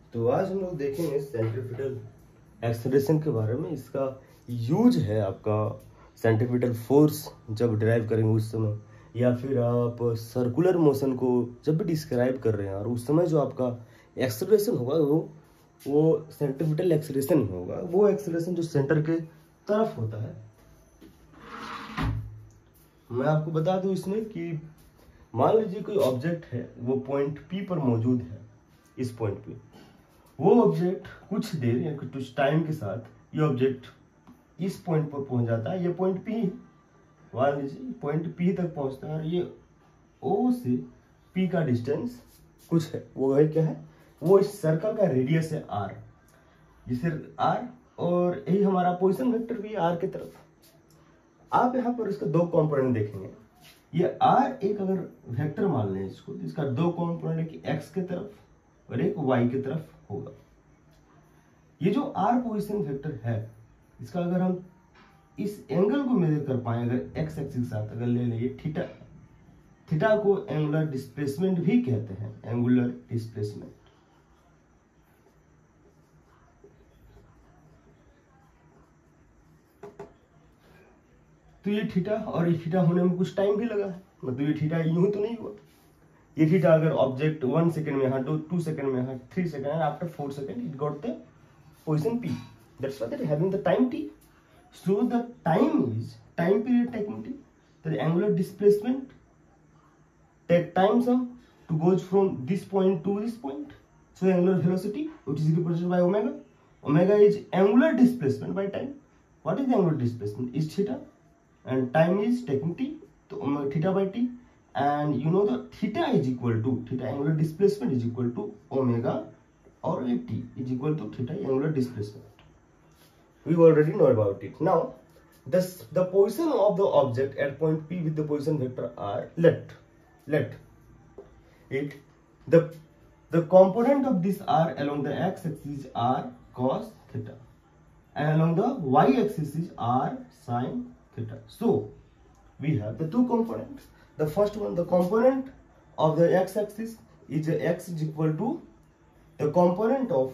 तो आज हम लोग देखेंगे सेंट्रीफ्यूगल एक्सेलरेशन के बारे में। इसका यूज है आपका सेंट्रीफ्यूगल फोर्स जब ड्राइव करेंगे उस समय, या फिर आप सर्कुलर मोशन को जब भी डिस्क्राइब कर रहे हैं और उस समय जो आपका एक्सेलरेशन होगा वो सेंट्रीफ्यूगल एक्सेलरेशन ही होगा। वो एक्सेलरेशन जो सेंटर के तरफ होता है। मैं आपको बता दूं इसमें कि मान लीजिए कोई ऑब्जेक्ट है, वो पॉइंट पी पर मौजूद है। इस पॉइंट पे वो ऑब्जेक्ट कुछ देर या कुछ टाइम के साथ ये ऑब्जेक्ट इस पॉइंट पर पहुंच जाता है। ये पॉइंट पी, मान लीजिए पॉइंट पी तक पहुंचता है और ये ओ से पी का डिस्टेंस कुछ है। वो है क्या है? वो इस सर्कल का रेडियस है आर, जिसे आर, और यही हमारा पोजीशन वेक्टर भी आर की तरफ। आप यहाँ पर इसका दो कंपोनेंट देखेंगे। ये आर एक अगर वेक्टर मान लें इसको, तो इसका दो कंपोनेंट, एक एक्स की तरफ और एक वाई की तरफ होगा। ये जो आर पोजीशन वेक्टर है, इसका अगर हम इस एंगल को मेजर कर पाए, अगर एक्स एक्सिस के साथ अगर ले लें थीटा, थीटा को एंगुलर डिस्प्लेसमेंट भी कहते हैं, एंगुलर डिस्प्लेसमेंट। तो ये थीटा, और ये थीटा होने में कुछ टाइम भी लगा है, मतलब ये थीटा यूं ही तो नहीं हुआ। ये थीटा अगर ऑब्जेक्ट 1 सेकंड में यहाँ, 2 सेकंड में यहाँ, 3 second, and after 4 second it got the position p. That's why they're having the time t. So the time period taking t. The angular displacement take time sum to goes from this point to this point. So angular velocity, which is represented by omega. Omega is angular displacement by time. What is the angular displacement? Is theta, and time is taking t. So omega theta by t, and you know the theta is equal to theta angular displacement is equal to omega, or t is equal to theta angular displacement. We already know about it. Now the position of the object at point P with the position vector r, let it the component of this r along the x axis is r cos theta, and along the y axis is r sin theta. So we have the two components. The first one, the component of the x axis is x is equal to the component of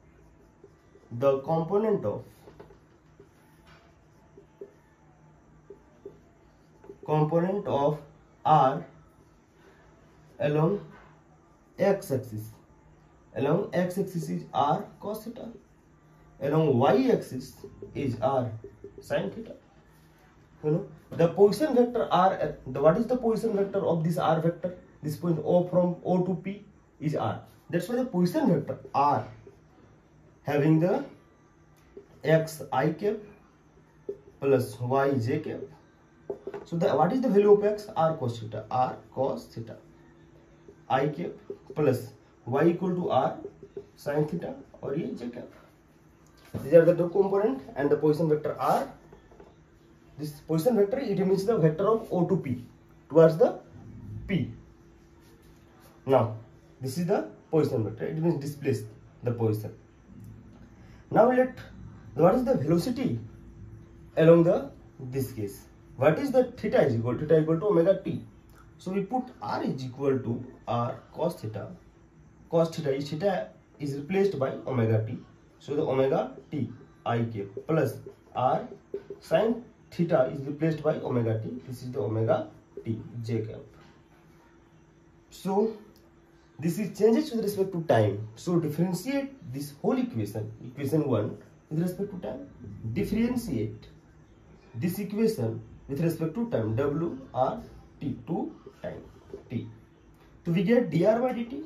r along x axis. Along x axis is r cos theta. Along y axis is r sin theta. You know the position vector r. What is the position vector of this r vector? This point O from O to P is r. That's why the position vector r having the x I cap plus y j cap. So what is the value of x? R cos theta. R cos theta I cap plus y equal to r sin theta, और ये j cap. These are the two component and the position vector r. This position vector, it means the vector of O to P towards the P. Now this is the position vector, it means displace the position. Now what is the velocity along this case? What is the theta is equal to omega t. So we put r is equal to r cos theta. Cos theta is replaced by omega t. So the omega t I cap plus r sin theta is replaced by omega t. This is the omega t j cap. So this is changes with respect to time. So differentiate this whole equation 1 with respect to time. Differentiate this equation with respect to time, w r t, to time t. So we get dr by dt,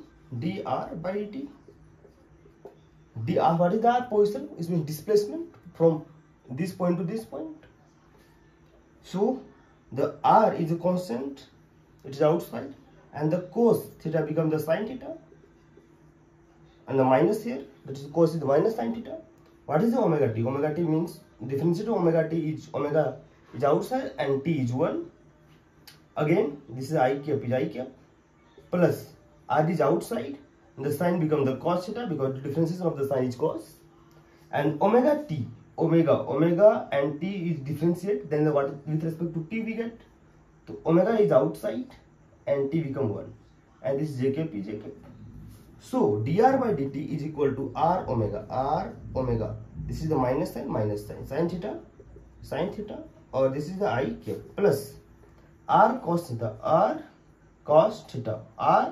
dr. What is the r position? It means displacement from this point to this point. So the r is a constant, it is outside, and the cos theta becomes the sin theta, and the minus here, that is cos is the minus sin theta. What is the omega t? Omega t means differentiate of omega t is omega is outside and t is 1. Again this is I cap is I cap plus r is outside, and the sin becomes the cos theta because the differentiation of the sin is cos, and omega t, omega and t is differentiate, then the what with respect to t we get, so omega is outside and t become 1, and this j cap is j cap. So dr by dt is equal to r omega. This is the minus sign, sin theta, or this is the I cap plus r cos theta, r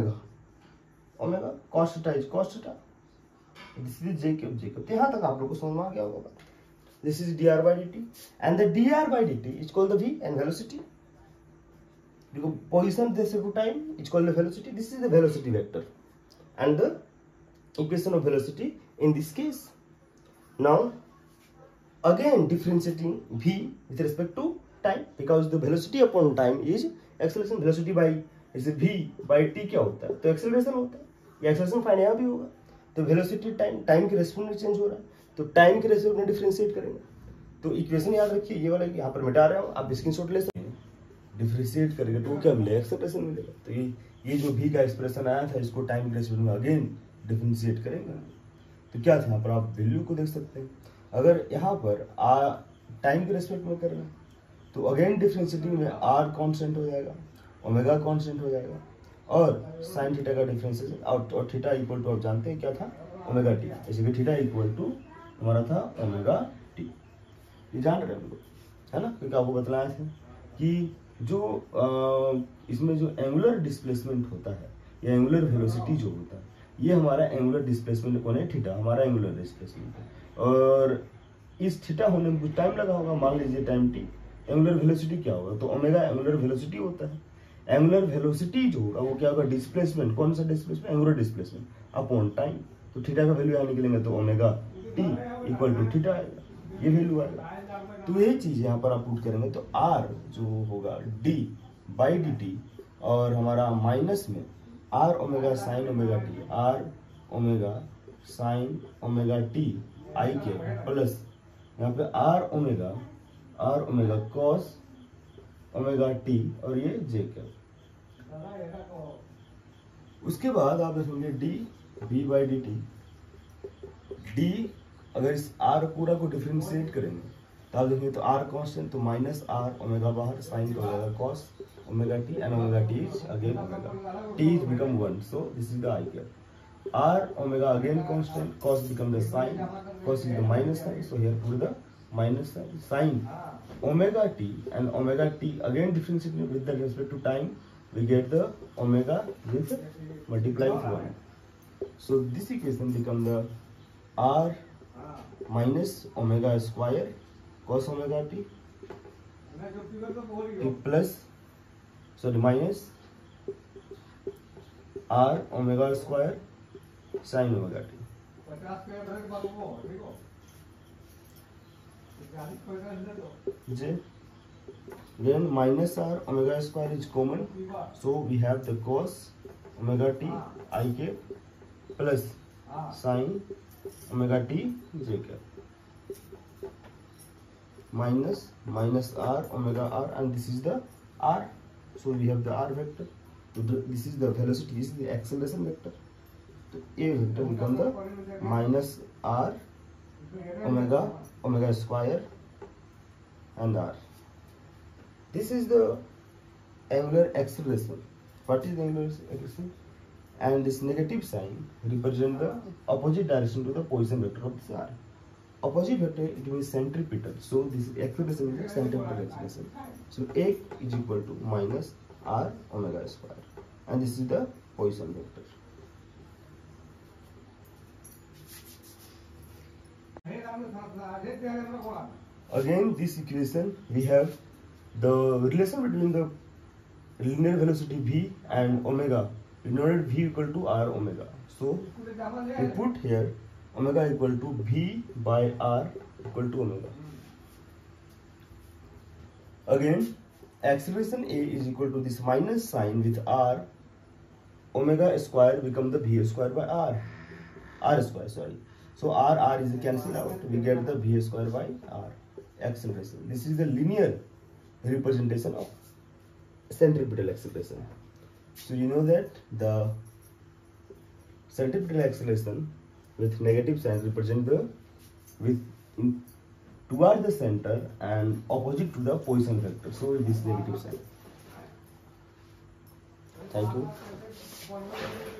omega cos theta is cos theta. This is j cap. यहाँ तक आप लोग को समझ में आ गया होगा. This is dr by dt, and the dr by dt is called the v and velocity. Because position this to time is called the velocity. This is the velocity vector and the equation of velocity in this case. Now again differentiating v with respect to time, because the velocity upon time is acceleration. Velocity by is v by t क्या होता है, तो acceleration होता है. ये acceleration fine यहाँ भी होगा. तो velocity टाइम के रेस्पेक्ट में चेंज हो रहा है, तो टाइम के रेस्पेक्ट में डिफरेंशिएट करेंगे. तो इक्वेशन याद रखिए, ये वाला यहाँ पर मिटा रहा हूँ, आप स्क्रीनशॉट ले सकते हैं. डिफरेंशिएट करेंगे तो क्या मिलेगा, एक्सेलरेशन मिलेगा. तो ये जो v का एक्सप्रेशन आया था, इसको टाइम के रेस्पेक्ट में अगेन डिफरेंशिएट करेंगे. तो क्या था यहाँ पर, आप वैल्यू को देख सकते हैं. अगर यहाँ पर टाइम के रेस्पेक्ट में कर रहे हैं तो अगेन डिफरेंशिएटिंग में r कांस्टेंट हो जाएगा, ओमेगा कांस्टेंट हो जाएगा, और साइन थीटा का डिफरेंशिएशन और थीटा इक्वल टू आप जानते हैं क्या था, ओमेगा टी. जैसे कि थीटा इक्वल टू हमारा था ओमेगा टी. ये जान रहे हैं है ना, क्योंकि आपको बतलाया था कि जो इसमें जो एंगुलर डिस्प्लेसमेंट होता है या एंगुलर वेलोसिटी जो होता है, ये हमारा एंगुलर डिस्प्लेसमेंट कौन है, थीटा हमारा एंगुलर डिस्प्लेसमेंट है. और इस थीटा होने में कुछ टाइम लगा होगा, मान लीजिए टाइम टी. एंगुलर वेलोसिटी क्या होगा, तो ओमेगा एंगुलर वेलोसिटी होता है. एंगुलर वेलोसिटी जो होगा वो क्या होगा, डिस्प्लेसमेंट. कौन सा displacement, angular displacement upon time. तो थीटा का वैल्यू यहाँ निकलेंगे तो omega t equal to theta आएगा, ये वैल्यू आएगा. तो ये चीज यहाँ पर आप पुट करेंगे तो आर जो होगा डी बाई डी टी, और हमारा माइनस में r omega sine omega t, r omega sine omega t i k, plus यहाँ पे r omega cos omega t, और ये जे के. उसके बाद आप देखेंगे d b by d t. D अगर इस आर पूरा को डिफरेंशिएट करेंगे तो आप देखेंगे तो आर कांस्टेंट, तो माइनस आर ओमेगा बाहर, साइन हो जाएगा cos omega t, and omega t is again omega t is become 1. So this is the i cap. R omega again constant, cos become the sine, cos is the minus sine, so here put the minus sin omega t, and omega t again differentiating with the respect to time, we get the omega with multiply with 1. So this equation become the r minus omega square cos omega t plus minus r omega square sin omega t. Then minus r omega square is common, so we have the cos omega t I cap plus sin omega t j cap minus r omega r, and this is the r, so we have the r vector. So this is the velocity, this is the acceleration vector. So a vector become the minus r omega square and r. This is the angular acceleration. What is the angular acceleration? And this negative sign represent the opposite direction to the position vector of this r. Opposite vector, it means centripetal. So this is acceleration is centripetal acceleration. So a is equal to minus r omega square, and this is the position vector. Again, this equation we have the relation between the linear velocity v and omega, denoted v equal to r omega. So we put here omega equal to v by r equal to omega. Again, acceleration a is equal to this minus sign with r omega square become the v square by r square, sorry. So r is cancelled out, we get the v square by r acceleration. This is the linear representation of centripetal acceleration. So you know that the centripetal acceleration with negative sign represent the toward the center and opposite to the position vector. So this negative sign. Thank you.